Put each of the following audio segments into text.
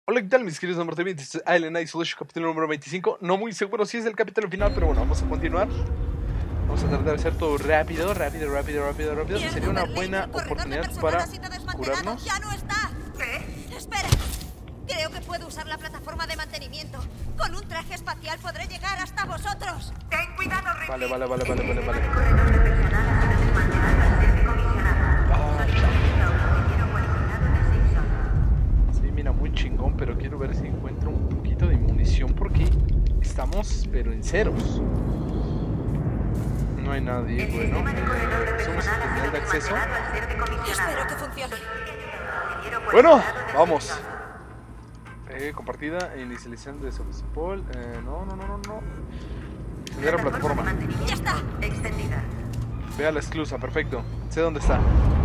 Hola, ¿qué tal mis queridos norteamericanos? Este es Island Isolation, capítulo número 25. No muy seguro si es el capítulo final, pero bueno, vamos a continuar. Vamos a tratar de hacer todo rápido. Mierda, Sería una Berlín, buena el corredor de oportunidad personal para ha sido desmantelado. curarnos. ¡Ya no está! ¿Qué? Espera. Creo que puedo usar la plataforma de mantenimiento. Con un traje espacial podré llegar hasta vosotros. Ten cuidado, Ricky. Vale. El corredor de personal ha sido desmantelado al ser decomisionado. Solicita un ingeniero cualificado de Simpson. Sí, mira, muy chingón, pero quiero ver si encuentro un poquito de munición porque estamos, pero en ceros. No hay nadie, El bueno. sistema de corredor de Somos personal ha el sido de acceso. desmantelado al ser decomisionado. Espero que funcione. Bueno, Ingeniero vamos. Simpson. Compartida, inicialización de Sobespol. No. Encender la De plataforma. mantenimiento ¡Ya está! extendida. Vea la esclusa, perfecto. Sé dónde está.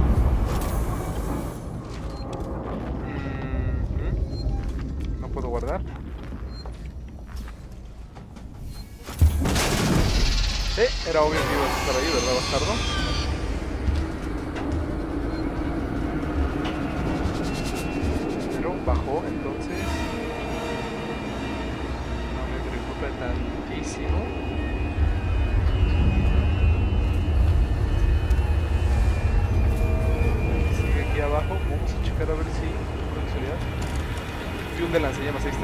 No puedo guardar. Era obvio que ibas a estar ahí, ¿verdad, bastardo? Pero bajó, entonces no me preocupa tantísimo. Sigue aquí abajo, vamos a checar a ver si por casualidad vi un de lanzallamas, ahí está.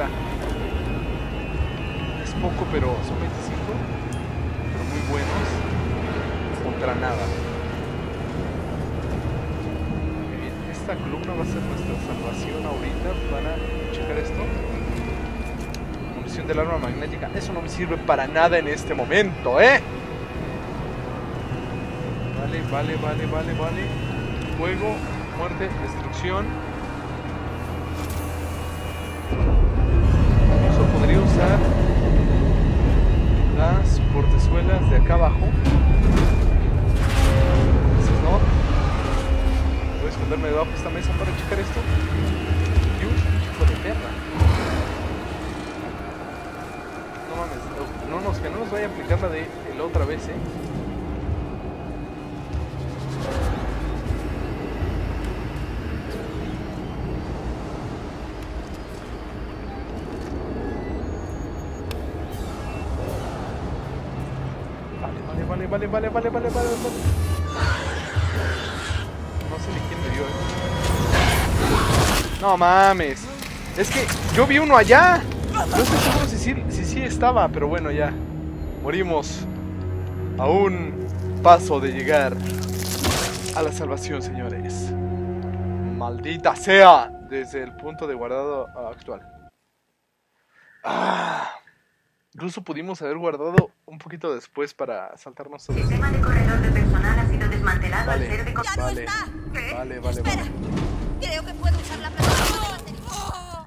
Es poco, pero son 25, pero muy buenos contra nada. Muy bien, esta columna va a ser nuestra salvación ahorita para checar esto. Munición del arma magnética, eso no me sirve para nada en este momento, ¿eh? Vale. Fuego, muerte, destrucción. Incluso podría usar las portezuelas de acá abajo. Entonces no. Voy a esconderme debajo de esta mesa para checar esto. Y un chico de perra. No mames, que no nos vaya a aplicar la de la otra vez, Vale. No sé ni quién me dio, No mames. Es que yo vi uno allá. No estoy seguro si sí estaba, pero bueno, ya. Morimos a un paso de llegar a la salvación, señores. Maldita sea. Desde el punto de guardado actual. Incluso pudimos haber guardado un poquito después para saltarnos todo El esto. sistema de corredor de personal ha sido desmantelado Vale. al ser ¡Ya no Vale. está! ¿Qué? Espera. Creo que puedo usar la plataforma de mantenimiento.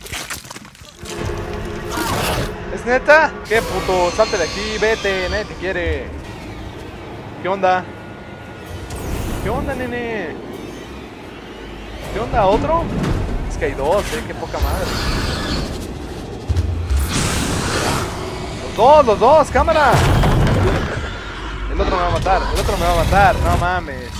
¿Es neta? ¿Qué puto? Salte de aquí, vete, nadie te quiere. ¿Qué onda? ¿Qué onda, nene? ¿Qué onda? ¿Otro? Es que hay dos, qué poca madre. Los dos, cámara. El otro me va a matar, no mames.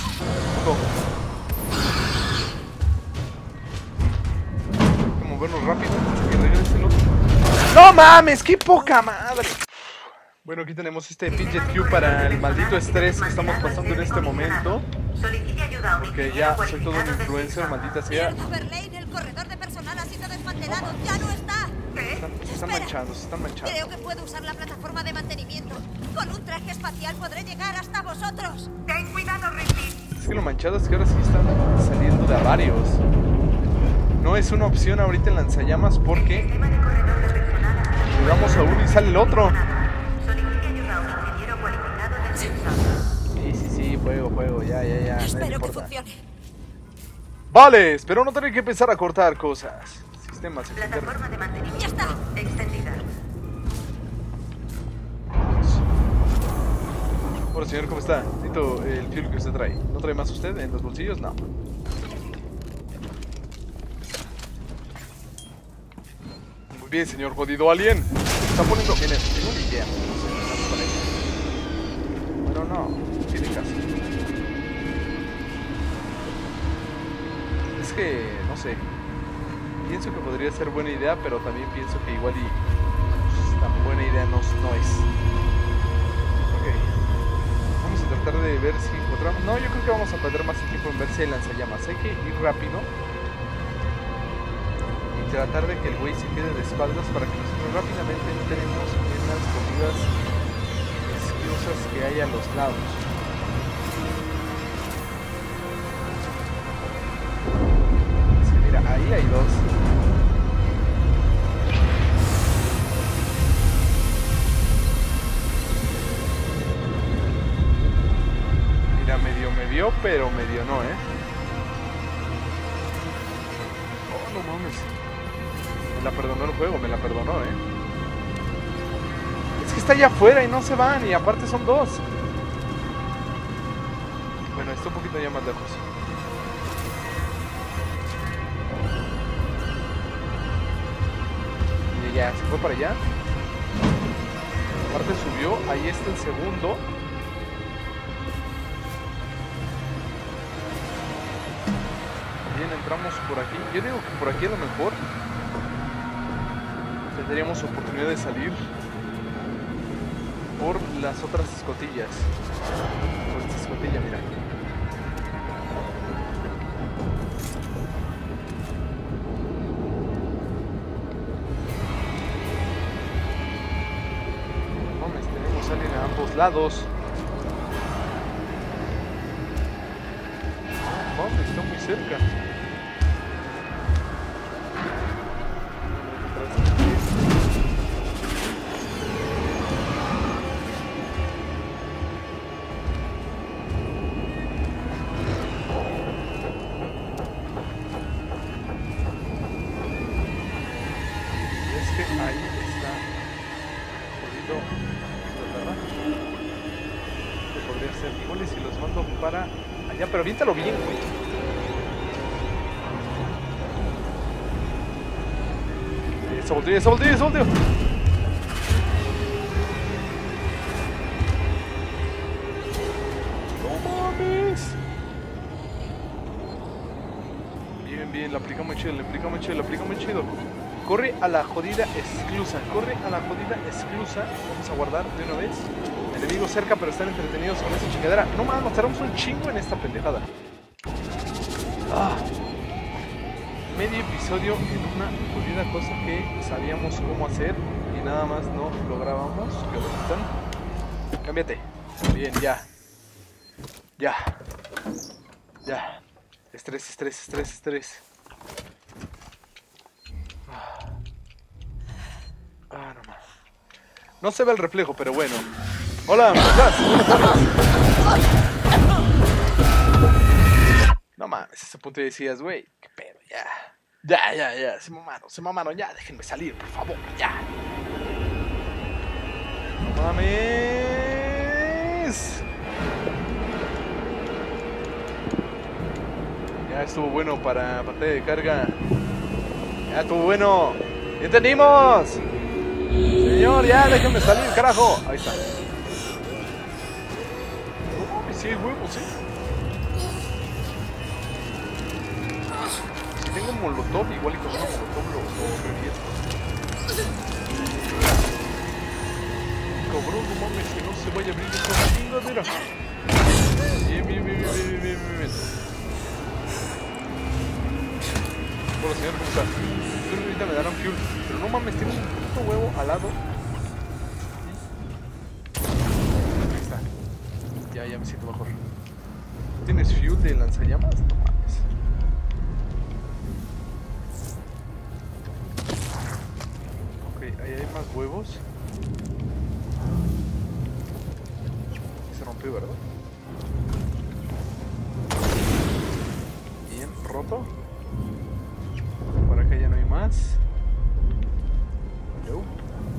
Hay que movernos rápido antes que regrese el otro. ¡No mames! ¡Qué poca madre! Bueno, aquí tenemos este Fidget Cube para el maldito estrés que estamos pasando en este momento. Solicite ayuda a un Porque ingeniero ya soy todo un cualificado de influencer, Simpson. maldita sea. Mierda, Berlín, el corredor de personal ha sido desmantelado. ¡Ya no está! Se están manchando. Creo que puedo usar la plataforma de mantenimiento. Con un traje espacial podré llegar hasta vosotros. Ten cuidado, Ricky. Es que lo manchado es que ahora sí están saliendo de a varios. No es una opción ahorita en lanzallamas porque Sistema de corredor de personal ha sido jugamos a uno y sale el otro. Solicite ayuda a un ingeniero cualificado de Simpson. Sí, juego, ya. nadie le Espero que importa. funcione. Vale, espero no tener que empezar a cortar cosas. Sistemas, extender. Plataforma de mantenimiento ¡Ya está! extendida. Hola señor, ¿cómo está? Necesito el fuel que usted trae. ¿No trae más usted en los bolsillos? No. Muy bien, señor jodido alien. Está poniendo... Miren, tengo una idea. Bueno, no. Tiene caso. Es que... no sé. pienso que podría ser buena idea, pero también pienso que igual y pues, tan buena idea no es. Ok. Vamos a tratar de ver si encontramos... No, yo creo que vamos a perder más tiempo en ver si hay lanzallamas. Hay que ir rápido y tratar de que el güey se quede de espaldas para que nosotros rápidamente entremos en las comidas esclusas que hay a los lados. Sí, mira, ahí hay dos. Mira, medio me vio, pero medio no, Oh, no mames. Me la perdonó el juego, me la perdonó, Es que está allá afuera y no se van, y aparte son dos. Bueno, está un poquito ya más lejos. Y ya, se fue para allá. Aparte subió, ahí está el segundo. Bien, entramos por aquí. Yo digo que por aquí a lo mejor tendríamos oportunidad de salir por las otras escotillas. Por esta escotilla, mira. Mames, tenemos a alguien a ambos lados. Mames, está muy cerca. Pero aviéntalo bien, güey. Esa voltea, esa voltea, esa voltea. No mames. Bien, bien, la aplicamos chido, la aplicamos chido, la aplicamos chido. Corre a la jodida esclusa, corre a la jodida esclusa. Vamos a guardar de una vez. Enemigos cerca, pero están entretenidos con esa chingadera. No mames, nos tardamos un chingo en esta pendejada. Medio episodio en una jodida cosa que sabíamos cómo hacer y nada más no lográbamos. Qué bonito. Cámbiate. Bien, ya. Ya. Ya. Estrés, estrés, estrés, estrés. No mames. No se ve el reflejo, pero bueno. Hola, ¿cómo estás? Buenas tardes. No mames, ese punto decías, güey, qué pedo, ya. Ya, se mamaron, ya, déjenme salir, por favor, ya. No mames. Ya estuvo bueno para pantalla de carga. Ya estuvo bueno. ¡Entendimos! Señor, ya, déjenme salir, carajo. Ahí está. Sí, hay huevos, Si tengo un molotov, igual y con una molotov lo reviento. Cabrón, no mames, que no se vaya a abrir esta chingadera. Bien. Hola, señor, ¿cómo está? Creo que ahorita me darán fuel. Pero no mames, tiene un puto huevo al lado. Ahí está. Ya me siento mejor. ¿Tienes fuel de lanzallamas? No mames. Ok, ahí hay más huevos. Se rompió, ¿verdad? Bien, roto. Por acá ya no hay más. No.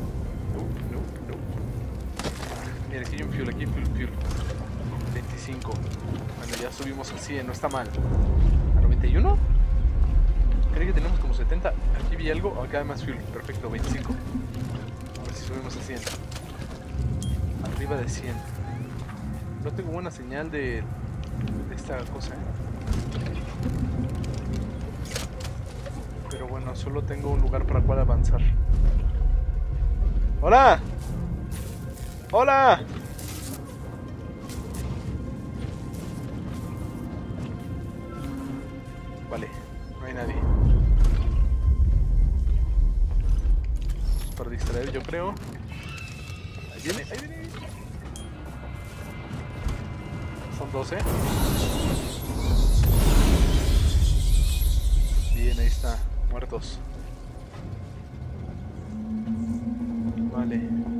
Mira, aquí hay un fuel, fuel. 25. Bueno, ya subimos a 100, no está mal. ¿A 91? Creo que tenemos como 70. Aquí vi algo, acá hay más fuel. Perfecto, 25. A ver si subimos a 100. Arriba de 100. No tengo buena señal de esta cosa, Pero bueno. Bueno, solo tengo un lugar para cual avanzar. ¡Hola! ¡Hola! Vale, no hay nadie. Para distraer, yo creo. Ahí viene, ahí viene. Son 12. Bien, ahí está. Muertos. Vale.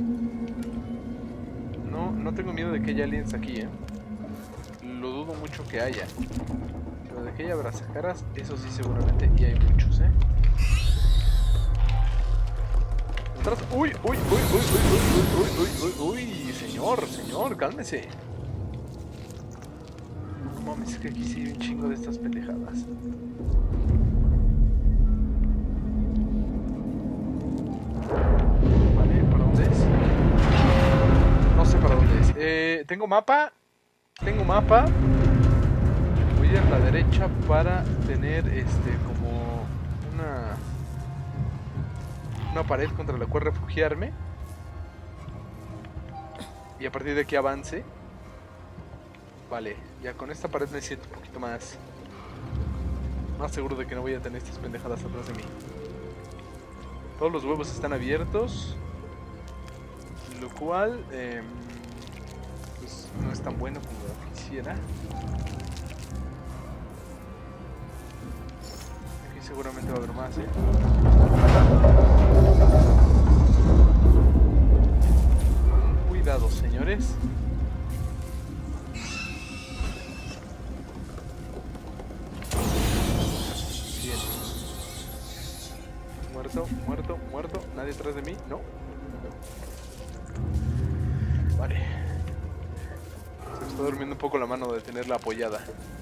No tengo miedo de que haya aliens aquí, Lo dudo mucho que haya. Pero de que haya abrazacaras, eso sí seguramente. Y hay muchos, Atrás. Uy, uy, uy, uy, uy, uy, uy, uy, uy, señor, cálmese. No mames, es que aquí sí hay un chingo de estas pendejadas. Vale, ¿para dónde es? No sé para dónde es. Tengo mapa. Voy a la derecha para tener como una pared contra la cual refugiarme. Y a partir de aquí avance. Vale, ya con esta pared me siento un poquito más seguro de que no voy a tener estas pendejadas atrás de mí. Todos los huevos están abiertos, lo cual pues no es tan bueno como quisiera. Aquí seguramente va a haber más, Cuidado, señores. Bien. Muerto. Nadie atrás de mí, no. Vale. Se me está durmiendo un poco la mano de tenerla apoyada.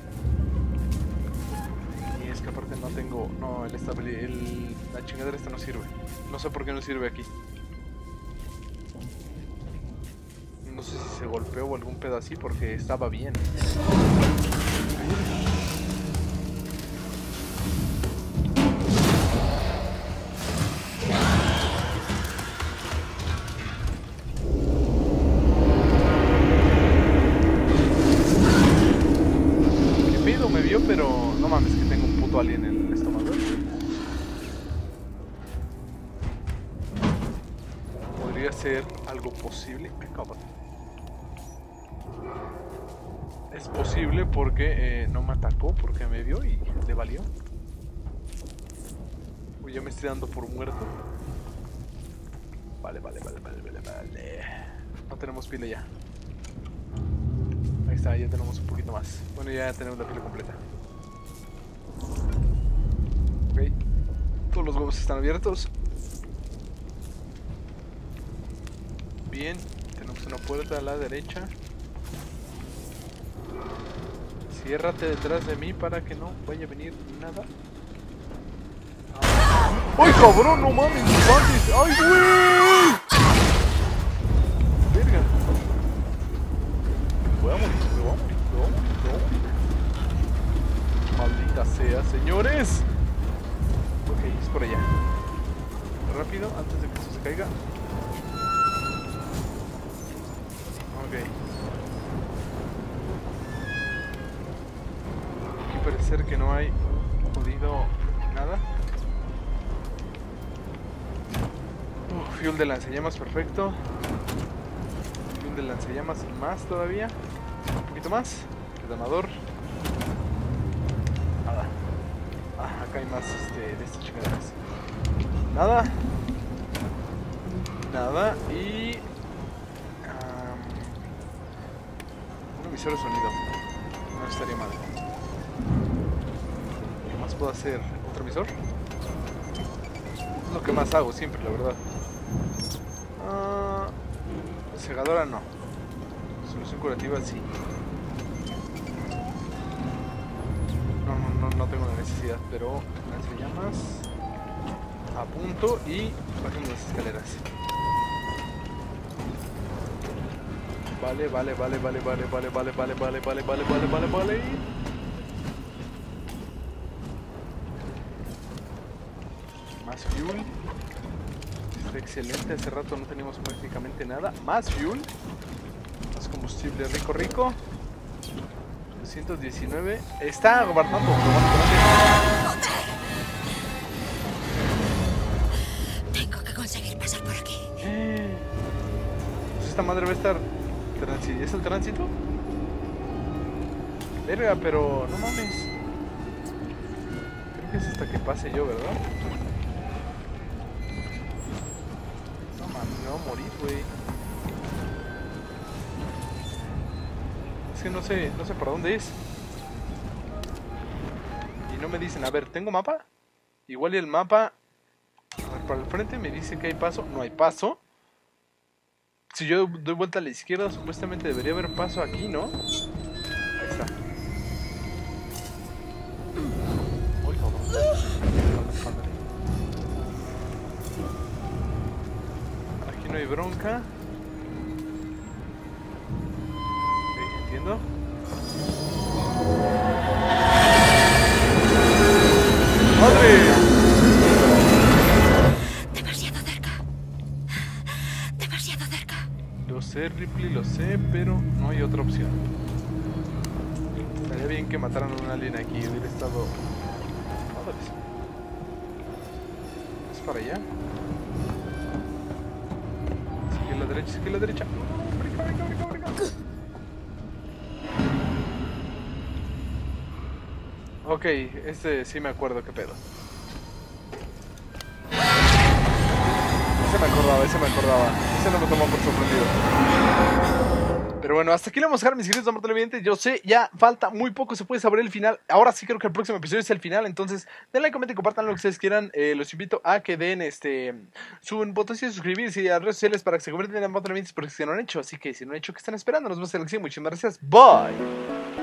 Y es que aparte no tengo... No, la chingadera esta no sirve. No sé por qué no sirve aquí. No sé si se golpeó o algún pedo así porque estaba bien. Pero no mames que tengo un puto alien en el estómago. Podría ser algo posible. Es posible porque no me atacó, porque me vio y le valió. Uy, ya me estoy dando por muerto. Vale. No tenemos pila ya. Ahí está, ya tenemos un poquito más. Bueno, ya tenemos la pila completa. Ok, todos los huevos están abiertos. Bien, tenemos una puerta a la derecha. Ciérrate detrás de mí para que no vaya a venir nada. ¡Ay, cabrón! ¡No mames! ¡Ay, güey! ¡Verga! Me voy a morir. Maldita sea, señores. Ok, es por allá. Rápido, antes de que eso se caiga. Ok. Aquí parece ser que no hay jodido nada. Fuel de lanzallamas, perfecto. Fuel de lanzallamas más todavía. Un poquito más. Detonador. Nada. Ah, acá hay más de estas chingaderas. Nada. Nada. Y... un emisor de sonido. No estaría mal. ¿Qué más puedo hacer? ¿Otro emisor? Es lo que más hago siempre, la verdad. Segadora no. Solución curativa sí. No tengo la necesidad, pero lanzallamas a punto y bajemos las escaleras. Vale. Más fuel. Está excelente. Hace rato no teníamos prácticamente nada. Más fuel. Más combustible rico, rico. 219. Está gobernando. Tengo que conseguir pasar por aquí. Pues esta madre va a estar... ¿Es el tránsito? Verga, pero no mames. Creo que es hasta que pase yo, ¿verdad? No mames, me voy a morir, güey. Es que no sé para dónde es. Y no me dicen, a ver, ¿tengo mapa? Igual y el mapa... A ver, para el frente me dice que hay paso. No hay paso. Si yo doy vuelta a la izquierda, supuestamente debería haber paso aquí, ¿no? Ahí está. Uy, cabrón. Aquí no hay bronca. Ok, entiendo. ¡Madre! Lo sé, Ripley, lo sé, pero no hay otra opción. Estaría bien que mataran a un alien aquí, hubiera estado... Madres. ¿Es para allá? Sigue a la derecha, sigue a la derecha. Brinca, brinca, brinca, brinca. Ok, este sí me acuerdo qué pedo. Ese me acordaba. Ese no me tomó por sorprendido. Pero bueno, hasta aquí le vamos a dejar, mis queridos amor televidentes. Yo sé, ya falta muy poco, se puede saber el final. Ahora sí creo que el próximo episodio es el final. Entonces, denle like, comenten, compartan lo que ustedes quieran. Los invito a que den suben botoncito de suscribirse y a las redes sociales para que se conviertan en amor televidentes, porque si no lo han hecho. Así que si no lo han hecho, ¿qué están esperando? Nos vemos en la próxima. Muchísimas gracias. Bye.